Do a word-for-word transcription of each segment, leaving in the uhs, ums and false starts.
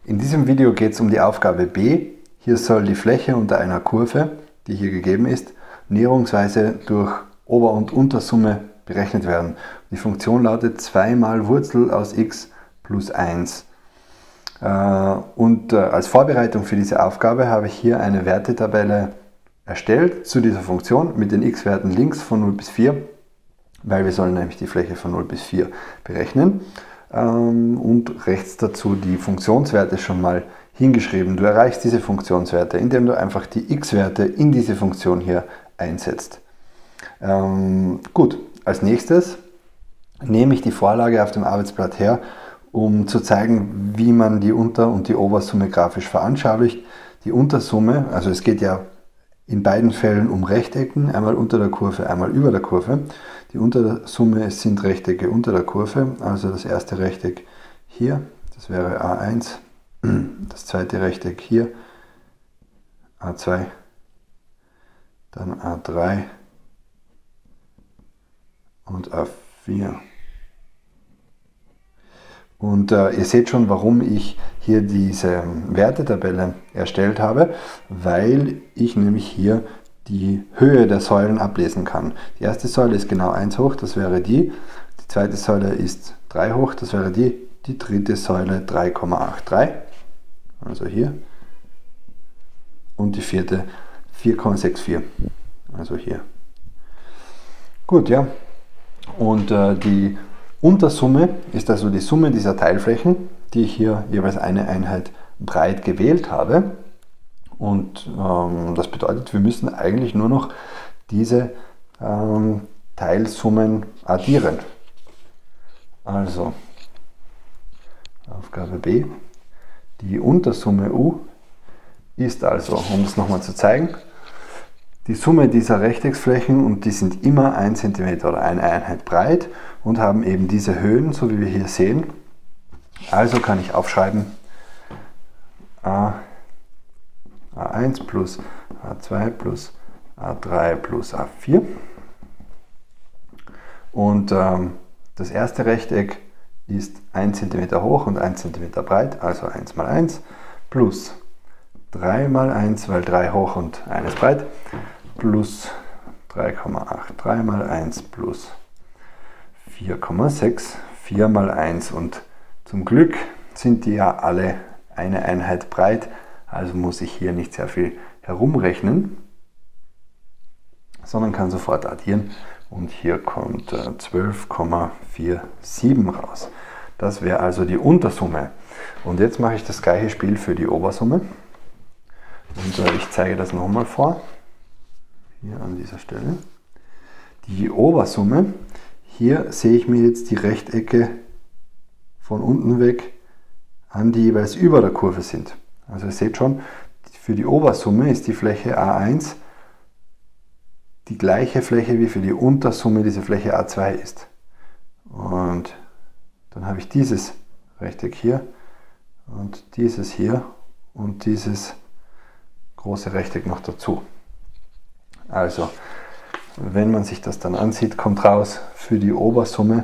In diesem Video geht es um die Aufgabe B. Hier soll die Fläche unter einer Kurve, die hier gegeben ist, näherungsweise durch Ober- und Untersumme berechnet werden. Die Funktion lautet zwei mal Wurzel aus x plus eins. Und als Vorbereitung für diese Aufgabe habe ich hier eine Wertetabelle erstellt zu dieser Funktion mit den x-Werten links von null bis vier, weil wir sollen nämlich die Fläche von null bis vier berechnen. Und rechts dazu die Funktionswerte schon mal hingeschrieben. Du erreichst diese Funktionswerte, indem du einfach die x-Werte in diese Funktion hier einsetzt. Ähm, gut, als nächstes nehme ich die Vorlage auf dem Arbeitsblatt her, um zu zeigen, wie man die Unter- und die Obersumme grafisch veranschaulicht. Die Untersumme, also es geht ja in beiden Fällen um Rechtecken, einmal unter der Kurve, einmal über der Kurve. Die Untersumme sind Rechtecke unter der Kurve, also das erste Rechteck hier, das wäre a eins, das zweite Rechteck hier, a zwei, dann a drei und a vier. Und äh, ihr seht schon, warum ich hier diese Wertetabelle erstellt habe, weil ich nämlich hier die Höhe der Säulen ablesen kann. Die erste Säule ist genau eins hoch, das wäre die. Die zweite Säule ist drei hoch, das wäre die. Die dritte Säule drei Komma dreiundachtzig, also hier. Und die vierte vier Komma vierundsechzig, also hier. Gut, ja. Und äh, die Untersumme ist also die Summe dieser Teilflächen, die ich hier jeweils eine Einheit breit gewählt habe. Und ähm, das bedeutet, wir müssen eigentlich nur noch diese ähm, Teilsummen addieren. Also, Aufgabe B. Die Untersumme U ist also, um es nochmal zu zeigen, die Summe dieser Rechtecksflächen, und die sind immer ein Zentimeter oder eine Einheit breit und haben eben diese Höhen, so wie wir hier sehen. Also kann ich aufschreiben a eins plus a zwei plus a drei plus a vier. Und ähm, das erste Rechteck ist ein Zentimeter hoch und ein Zentimeter breit, also eins mal eins, plus drei mal eins, weil drei hoch und eines breit, plus drei Komma dreiundachtzig mal eins plus vier Komma sechs, vier mal eins, und zum Glück sind die ja alle eine Einheit breit, also muss ich hier nicht sehr viel herumrechnen, sondern kann sofort addieren, und hier kommt äh, zwölf Komma siebenundvierzig raus. Das wäre also die Untersumme. Und jetzt mache ich das gleiche Spiel für die Obersumme. Und äh, ich zeige das nochmal vor, hier an dieser Stelle. Die Obersumme, hier sehe ich mir jetzt die Rechtecke von unten weg an, die jeweils über der Kurve sind. Also ihr seht schon, für die Obersumme ist die Fläche a eins die gleiche Fläche wie für die Untersumme diese Fläche a zwei ist. Und dann habe ich dieses Rechteck hier und dieses hier und dieses große Rechteck noch dazu. Also, wenn man sich das dann ansieht, kommt raus für die Obersumme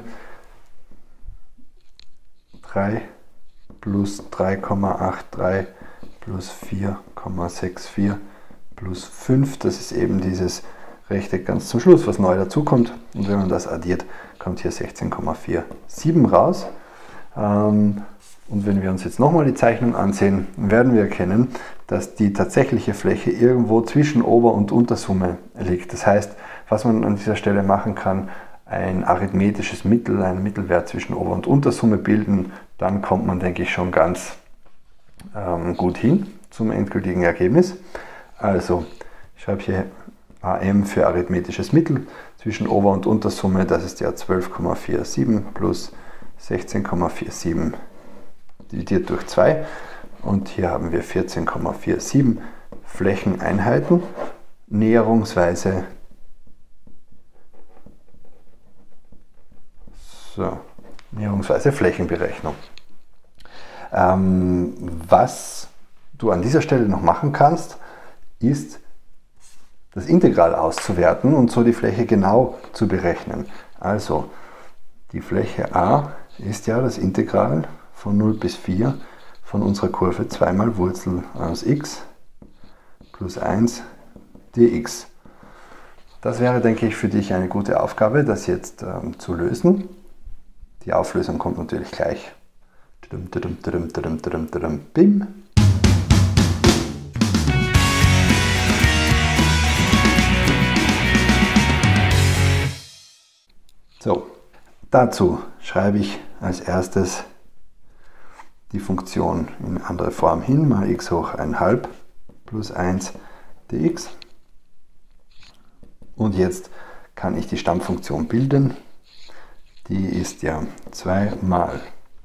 drei plus drei Komma dreiundachtzig plus vier Komma vierundsechzig plus fünf. Das ist eben dieses Rechteck ganz zum Schluss, was neu dazu kommt. Und wenn man das addiert, kommt hier sechzehn Komma siebenundvierzig raus. Und wenn wir uns jetzt nochmal die Zeichnung ansehen, werden wir erkennen, dass die tatsächliche Fläche irgendwo zwischen Ober- und Untersumme liegt. Das heißt, was man an dieser Stelle machen kann, ein arithmetisches Mittel, einen Mittelwert zwischen Ober- und Untersumme bilden, dann kommt man, denke ich, schon ganz ähm, gut hin zum endgültigen Ergebnis. Also, ich schreibe hier A M für arithmetisches Mittel zwischen Ober- und Untersumme, das ist ja zwölf Komma siebenundvierzig plus sechzehn Komma siebenundvierzig dividiert durch zwei, und hier haben wir vierzehn Komma siebenundvierzig Flächeneinheiten, näherungsweise so, näherungsweise Flächenberechnung. Ähm, was du an dieser Stelle noch machen kannst, ist das Integral auszuwerten und so die Fläche genau zu berechnen. Also die Fläche a ist ja das Integral von null bis vier von unserer Kurve zwei mal Wurzel aus x plus eins dx. Das wäre, denke ich, für dich eine gute Aufgabe, das jetzt ähm, zu lösen. Die Auflösung kommt natürlich gleich. Bim. So, dazu schreibe ich als erstes die Funktion in andere Form hin, mal x hoch eins halb plus eins dx. Und jetzt kann ich die Stammfunktion bilden. Die ist ja zwei mal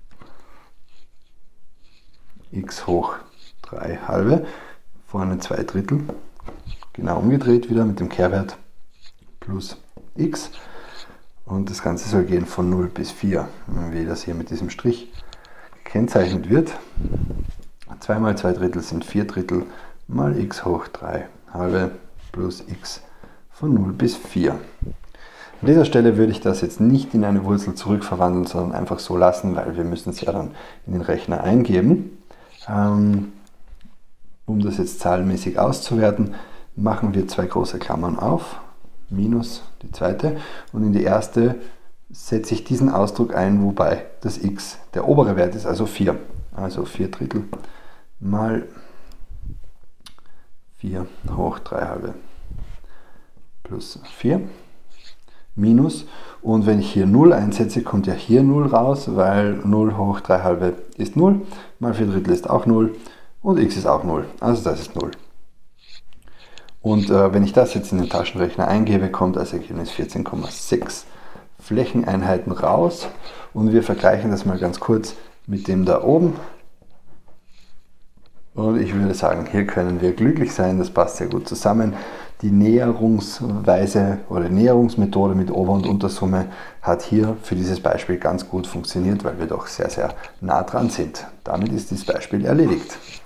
x hoch drei halbe, vorne zwei Drittel, genau umgedreht wieder mit dem Kehrwert, plus x. Und das Ganze soll gehen von null bis vier, wie das hier mit diesem Strich gekennzeichnet wird. zwei mal zwei Drittel sind vier Drittel mal x hoch drei halbe plus x von null bis vier. An dieser Stelle würde ich das jetzt nicht in eine Wurzel zurückverwandeln, sondern einfach so lassen, weil wir müssen es ja dann in den Rechner eingeben. Ähm, um das jetzt zahlenmäßig auszuwerten, machen wir zwei große Klammern auf, minus die zweite, und in die erste setze ich diesen Ausdruck ein, wobei das x der obere Wert ist, also vier. Also vier Drittel mal vier hoch drei halbe plus vier minus, und wenn ich hier null einsetze, kommt ja hier null raus, weil null hoch drei halbe ist null, mal vier Drittel ist auch null und x ist auch null, also das ist null. Und äh, wenn ich das jetzt in den Taschenrechner eingebe, kommt als Ergebnis vierzehn Komma sechs Flächeneinheiten raus, und wir vergleichen das mal ganz kurz mit dem da oben. Und ich würde sagen, hier können wir glücklich sein, das passt sehr gut zusammen. Die Näherungsweise oder Näherungsmethode mit Ober- und Untersumme hat hier für dieses Beispiel ganz gut funktioniert, weil wir doch sehr, sehr nah dran sind. Damit ist dieses Beispiel erledigt.